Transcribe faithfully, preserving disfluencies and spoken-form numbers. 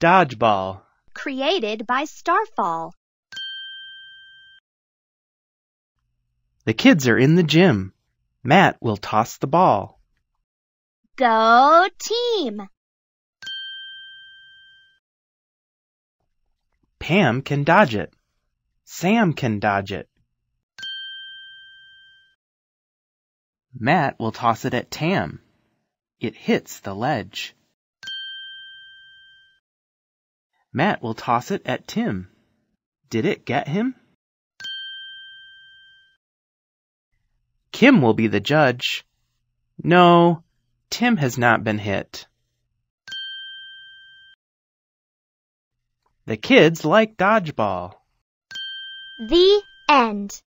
Dodgeball. Created by Starfall. The kids are in the gym. Matt will toss the ball. Go team! Pam can dodge it. Sam can dodge it. Matt will toss it at Tam. It hits the ledge. Matt will toss it at Tim. Did it get him? Kim will be the judge. No, Tim has not been hit. The kids like dodgeball. The end.